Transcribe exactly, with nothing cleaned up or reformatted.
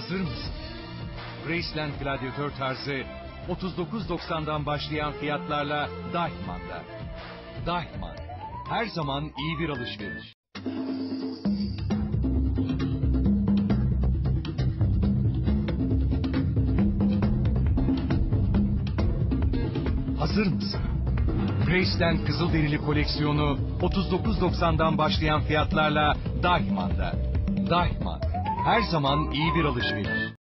Hazır mısın? Graceland gladyatör tarzı otuz dokuz doksandan başlayan fiyatlarla Deichmann'da. Deichmann, her zaman iyi bir alışveriş. Hazır mısın? Graceland Kızılderili koleksiyonu otuz dokuz doksandan başlayan fiyatlarla Deichmann'da. Deichmann, her zaman iyi bir alışveriş.